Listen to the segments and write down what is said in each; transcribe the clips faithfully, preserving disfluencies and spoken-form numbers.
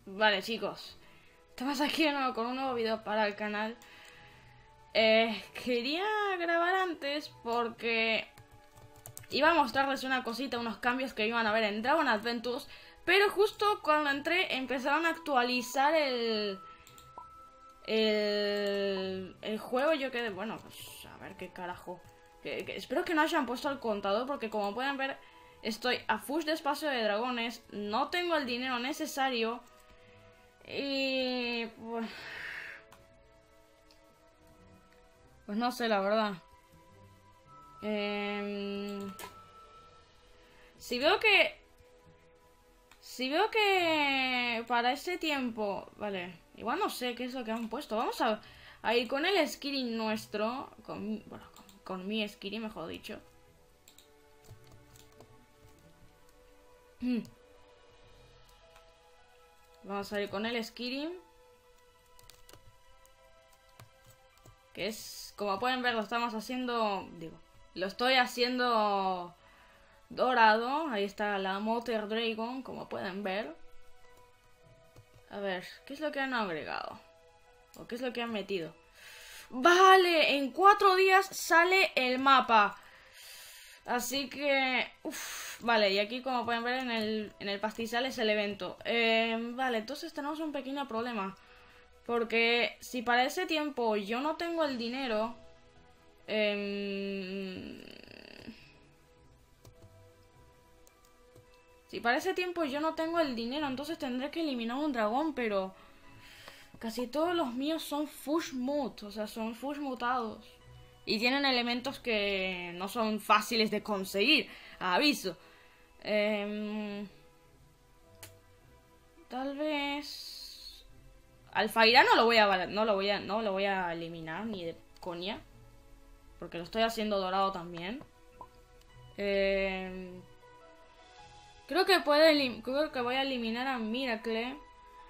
Vale, chicos, estamos aquí de nuevo con un nuevo video para el canal. eh, Quería grabar antes porque iba a mostrarles una cosita, unos cambios que iban a ver en Dragon Adventures, pero justo cuando entré empezaron a actualizar el... El, el juego. Yo quedé, bueno, pues a ver qué carajo. que, que, Espero que no hayan puesto el contador, porque como pueden ver estoy a full de espacio de dragones. No tengo el dinero necesario. Y... Pues, pues no sé, la verdad. Eh, si veo que... Si veo que para ese tiempo... Vale, igual no sé qué es lo que han puesto. Vamos a, a ir con el Skirin nuestro. Con, bueno, con, con mi Skirin, mejor dicho. Vamos a ir con el Skirin. Que es, como pueden ver, lo estamos haciendo... Digo, lo estoy haciendo... dorado. Ahí está la Mother Dragon, como pueden ver. A ver, ¿qué es lo que han agregado? ¿O qué es lo que han metido? Vale, en cuatro días sale el mapa. Así que... Uf, vale, y aquí como pueden ver en el, en el pastizal es el evento. eh, Vale, entonces tenemos un pequeño problema. Porque si para ese tiempo yo no tengo el dinero... Eh, Si para ese tiempo yo no tengo el dinero, entonces tendré que eliminar un dragón, pero... Casi todos los míos son fush mut, o sea, son fush mutados. Y tienen elementos que no son fáciles de conseguir, aviso. Eh, tal vez... Alfaira no lo voy a... No lo voy a, no lo voy a eliminar, ni de coña. Porque lo estoy haciendo dorado también. Eh... Creo que puede creo que voy a eliminar a Miracle.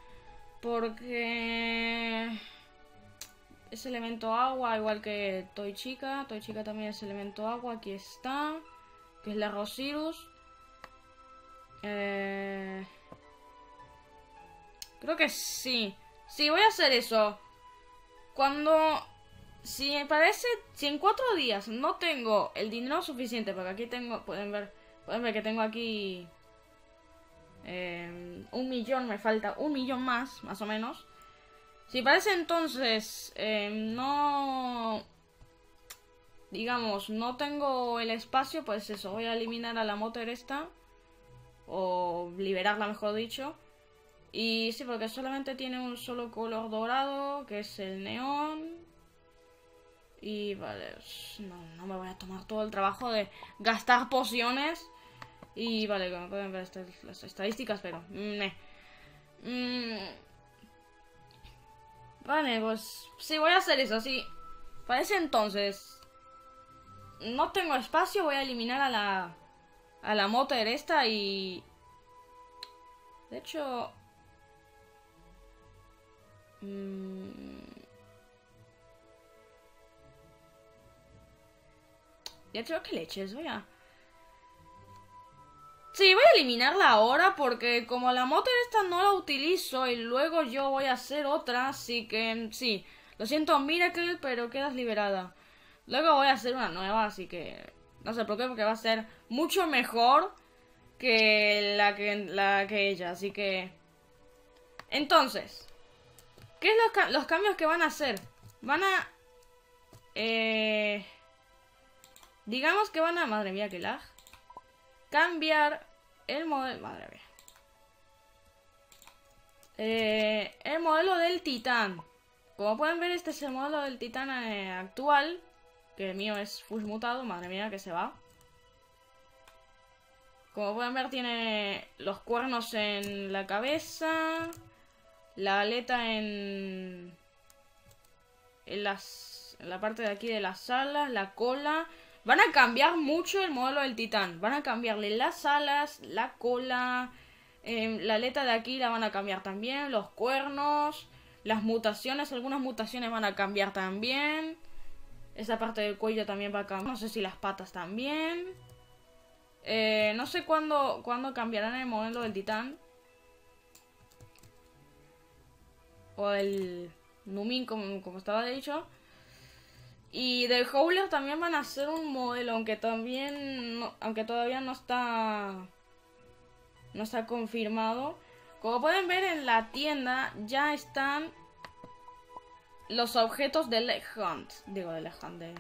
Porque es elemento agua, igual que Toy Chica. Toy Chica también es elemento agua. Aquí está. Que es la Rosirus. Eh... Creo que sí. Sí, voy a hacer eso. Cuando... Si me parece... Si en cuatro días no tengo el dinero suficiente. Porque aquí tengo... Pueden ver... Pueden ver que tengo aquí... Eh, un millón, me falta un millón más, más o menos. Si parece entonces eh, no... Digamos, no tengo el espacio, pues eso, voy a eliminar a la Mother esta. O liberarla, mejor dicho. Y sí, porque solamente tiene un solo color dorado, que es el neón. Y vale, no, no me voy a tomar todo el trabajo de gastar pociones. Y vale, como pueden ver estas, las estadísticas, pero... Meh. Mm. Vale, pues... Sí, voy a hacer eso, sí. Para ese entonces... No tengo espacio, voy a eliminar a la... A la Mother esta y... De hecho... Mmm... De hecho, ¿qué leches? Voy a... Sí, voy a eliminarla ahora porque como la Mother esta no la utilizo y luego yo voy a hacer otra, así que sí. Lo siento, Miracle, pero quedas liberada. Luego voy a hacer una nueva, así que no se preocupe porque va a ser mucho mejor que la que, la que ella, así que... Entonces, ¿qué es los, ca los cambios que van a hacer? Van a... Eh... Digamos que van a... Madre mía, qué lag. Cambiar el modelo... Madre mía. Eh, el modelo del titán. Como pueden ver, este es el modelo del titán eh, actual. Que el mío es full mutado. Madre mía, que se va. Como pueden ver, tiene los cuernos en la cabeza. La aleta en... En, las, en la parte de aquí de las alas. La cola... Van a cambiar mucho el modelo del titán. Van a cambiarle las alas, la cola, eh, la aleta de aquí la van a cambiar también, los cuernos, las mutaciones, algunas mutaciones van a cambiar también. Esa parte del cuello también va a cambiar. No sé si las patas también. Eh, no sé cuándo, cuándo cambiarán el modelo del titán. O el Numin, como, como estaba dicho. Y del Howler también van a hacer un modelo, aunque también, no, aunque todavía no está, no está confirmado. Como pueden ver en la tienda ya están los objetos de Leg Hunt, digo de Leg Hunt, de,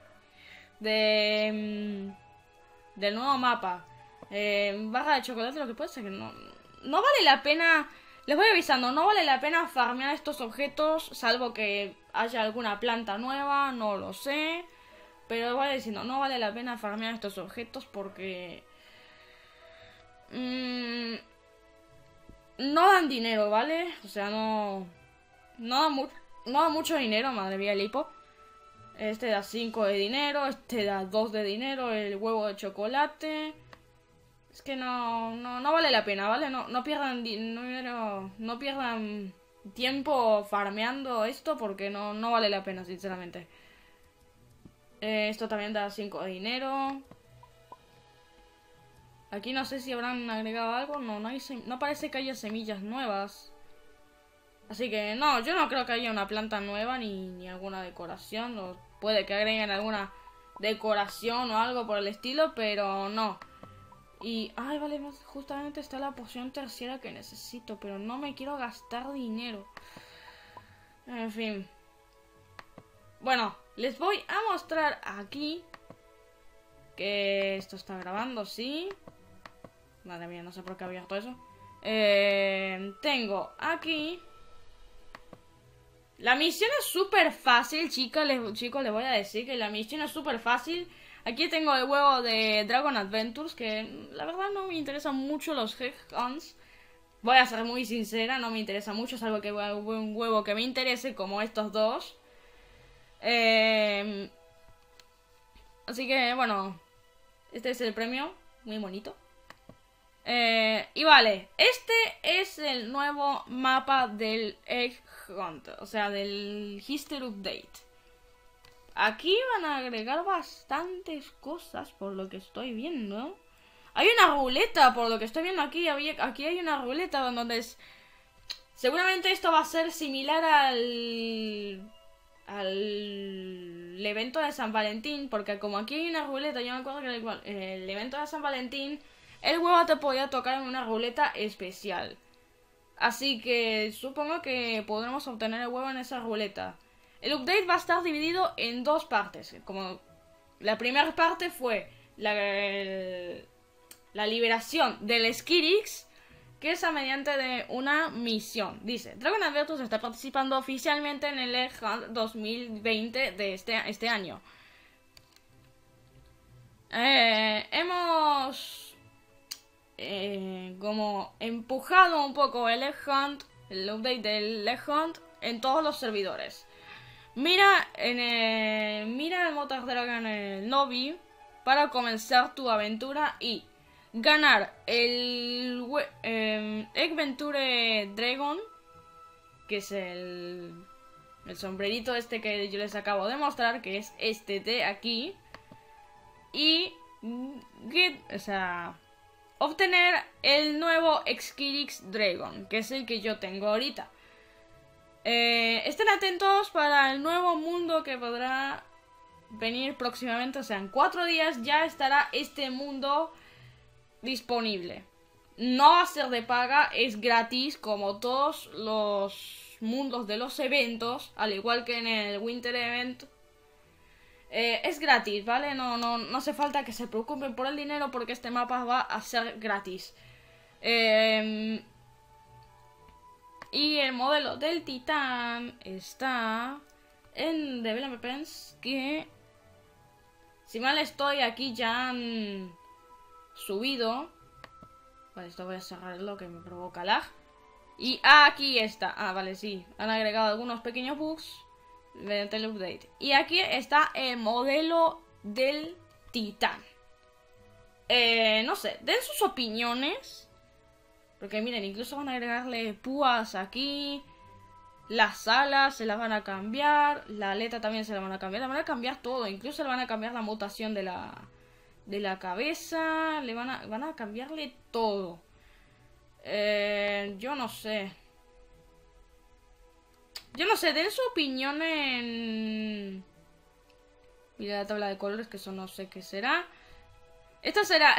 de mm, del nuevo mapa. Eh, barra de chocolate, lo que puede ser que no, no vale la pena. Les voy avisando, no vale la pena farmear estos objetos, salvo que haya alguna planta nueva, no lo sé. Pero voy diciendo, no vale la pena farmear estos objetos porque... Mmm, no dan dinero, ¿vale? O sea, no... No da, mu no da mucho dinero, madre mía, el hipo. Este da cinco de dinero, este da dos de dinero, el huevo de chocolate... Es que no, no, no vale la pena, ¿vale? No, no pierdan dinero, no pierdan tiempo farmeando esto porque no, no vale la pena, sinceramente. Eh, esto también da cinco de dinero. Aquí no sé si habrán agregado algo. No, no, hay no parece que haya semillas nuevas. Así que no, yo no creo que haya una planta nueva ni, ni alguna decoración. O puede que agreguen alguna decoración o algo por el estilo, pero no. Y, ay, vale, justamente está la poción terciaria que necesito, pero no me quiero gastar dinero. En fin. Bueno, les voy a mostrar aquí que esto está grabando, sí. Madre mía, no sé por qué he abierto eso. Eh, tengo aquí... La misión es súper fácil, chicos les, chicos, les voy a decir que la misión es súper fácil. Aquí tengo el huevo de Dragon Adventures, que la verdad no me interesan mucho los Headhunts. Voy a ser muy sincera, no me interesa mucho, es algo que un huevo que me interese como estos dos. Eh, así que, bueno, este es el premio, muy bonito. Eh, y vale, este es el nuevo mapa del Egg Hunt, o sea, del History Update. Aquí van a agregar bastantes cosas por lo que estoy viendo. Hay una ruleta, por lo que estoy viendo aquí. Aquí hay una ruleta donde es... Seguramente esto va a ser similar al... al evento de San Valentín. Porque como aquí hay una ruleta, yo me acuerdo que el, el evento de San Valentín, el huevo te podía tocar en una ruleta especial. Así que supongo que podremos obtener el huevo en esa ruleta. El update va a estar dividido en dos partes. Como la primera parte fue la, el, la liberación del Skirix, que es a mediante de una misión. Dice, Dragon Adventures está participando oficialmente en el Egg Hunt dos mil veinte de este, este año. Eh, hemos eh, como empujado un poco el Egg Hunt, el update del Egg Hunt en todos los servidores. Mira en el, mira el Motor Dragon en el lobby para comenzar tu aventura y ganar el eh, Egg Venture Dragon, que es el, el sombrerito este que yo les acabo de mostrar, que es este de aquí, y get, o sea, obtener el nuevo Skirix Dragon, que es el que yo tengo ahorita. Eh, estén atentos para el nuevo mundo que podrá venir próximamente. O sea, en cuatro días ya estará este mundo disponible. No va a ser de paga, es gratis como todos los mundos de los eventos. Al igual que en el Winter Event. Eh, es gratis, ¿vale? No, no, no hace falta que se preocupen por el dinero porque este mapa va a ser gratis. Eh... Y el modelo del Titán está en Developments, que si mal estoy aquí ya han subido. Vale, esto voy a cerrarlo que me provoca lag. Y aquí está. Ah, vale, sí. Han agregado algunos pequeños bugs mediante el update. Y aquí está el modelo del Titán. Eh, no sé, den sus opiniones. Porque miren, incluso van a agregarle púas aquí. Las alas se las van a cambiar. La aleta también se la van a cambiar. Le van a cambiar todo. Incluso le van a cambiar la mutación de la, de la cabeza. Le van a, van a cambiarle todo. Eh, yo no sé. Yo no sé, den su opinión en... Mira la tabla de colores, que eso no sé qué será. Esta será...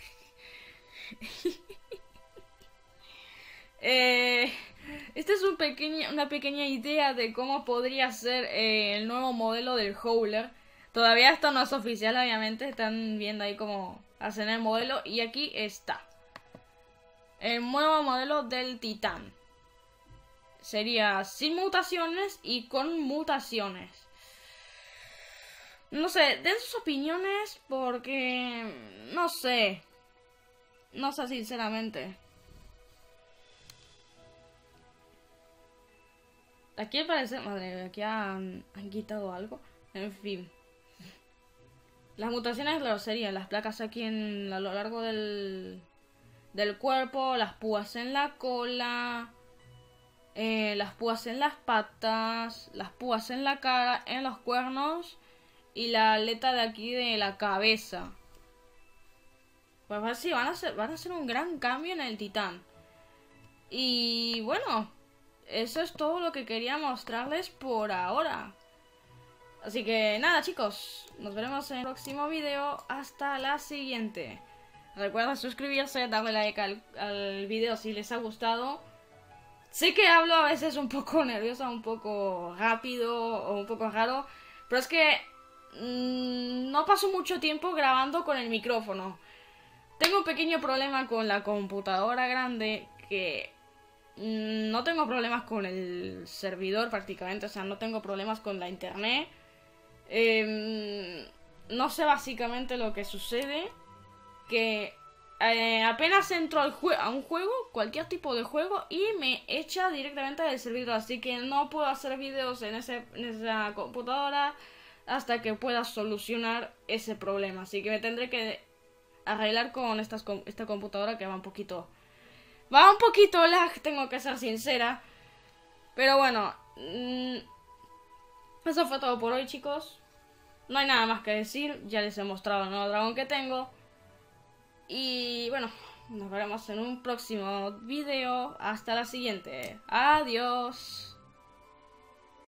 eh... Esta es un pequeño, una pequeña idea de cómo podría ser eh, el nuevo modelo del Howler. Todavía esto no es oficial, obviamente. Están viendo ahí cómo hacen el modelo. Y aquí está. El nuevo modelo del Titán. Sería sin mutaciones y con mutaciones. No sé, den sus opiniones porque... No sé. No sé sinceramente. Aquí parece... Madre, aquí han, han quitado algo. En fin. Las mutaciones, claro, serían las placas aquí en, a lo largo del, del cuerpo, las púas en la cola, eh, las púas en las patas, las púas en la cara, en los cuernos y la aleta de aquí de la cabeza. Pues sí, van a ser, van a ser un gran cambio en el Titán. Y bueno, eso es todo lo que quería mostrarles por ahora. Así que nada, chicos, nos veremos en el próximo video. Hasta la siguiente. Recuerda suscribirse, darle like al, al video si les ha gustado. Sé que hablo a veces un poco nerviosa, un poco rápido o un poco raro, pero es que mmm, no paso mucho tiempo grabando con el micrófono. Tengo un pequeño problema con la computadora grande, que mmm, no tengo problemas con el servidor prácticamente, o sea, no tengo problemas con la internet. Eh, no sé básicamente lo que sucede, que eh, apenas entro al a un juego, cualquier tipo de juego, y me echa directamente del servidor, así que no puedo hacer videos en, ese, en esa computadora hasta que pueda solucionar ese problema, así que me tendré que arreglar con estas, esta computadora que va un poquito va un poquito lag, tengo que ser sincera, pero bueno, mmm, eso fue todo por hoy, chicos. No hay nada más que decir. Ya les he mostrado el nuevo dragón que tengo. Y bueno, nos veremos en un próximo video. Hasta la siguiente. Adiós.